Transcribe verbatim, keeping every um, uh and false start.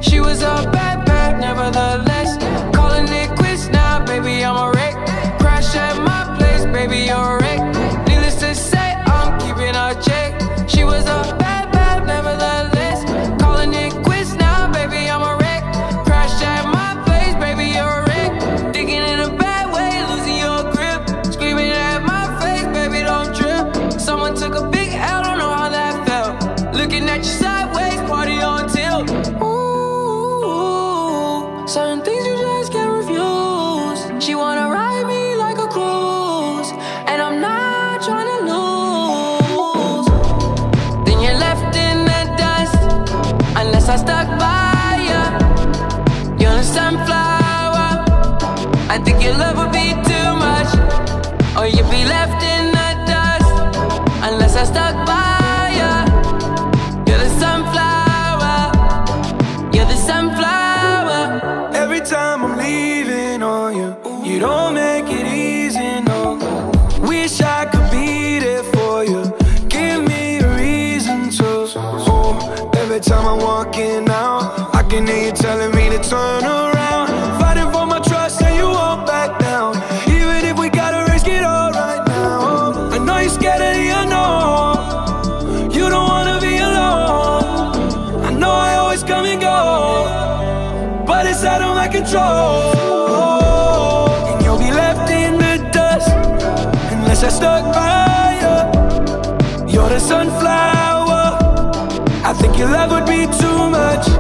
She was a bad, bad, nevertheless. Calling it quits now, baby, I'm a wreck. Crash at my place, baby, you're a wreck. Needless to say, I'm keeping a check. She was a bad, bad, nevertheless. Calling it quits now, baby, I'm a wreck. Crash at my place, baby, you're a wreck. Thinking in a bad way, losing your grip. Screaming at my face, baby, don't trip. Someone took a big L, don't know how that felt. Looking at you sideways, party on tilt. Ooh, certain things you just can't refuse. She wanna ride me like a cruise, and I'm not trying to lose. Then you're left in the dust, unless I stuck by ya. You're a sunflower. I think your love would be too much, or you'd be left in the dust, unless I stuck by ya. You're the sunflower. You're the sunflower. Every time I'm leaving on you, you don't make it easy, no. Wish I could be there for you. Give me a reason to. Oh, every time I'm walking out, I can hear you telling me to turn around. Fighting for my trust and you won't back down. Even if we gotta risk it all right now. I know you're scared of the unknown. You don't wanna be alone. I know I always come and go, but it's out of my control. And you'll be left in the dust, unless I stuck by you. You're the sunflower. I think your love would be too much,